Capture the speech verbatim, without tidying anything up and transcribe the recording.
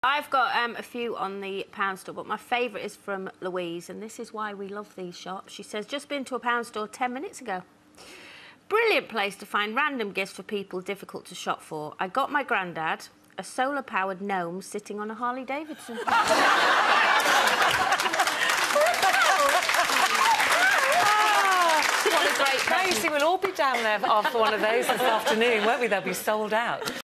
I've got um, a few on the pound store, but my favourite is from Louise, and this is why we love these shops. She says, just been to a pound store ten minutes ago. Brilliant place to find random gifts for people difficult to shop for. I got my granddad a solar-powered gnome sitting on a Harley Davidson. What a great present. We'll all be down there after one of those this afternoon, won't we? They'll be sold out.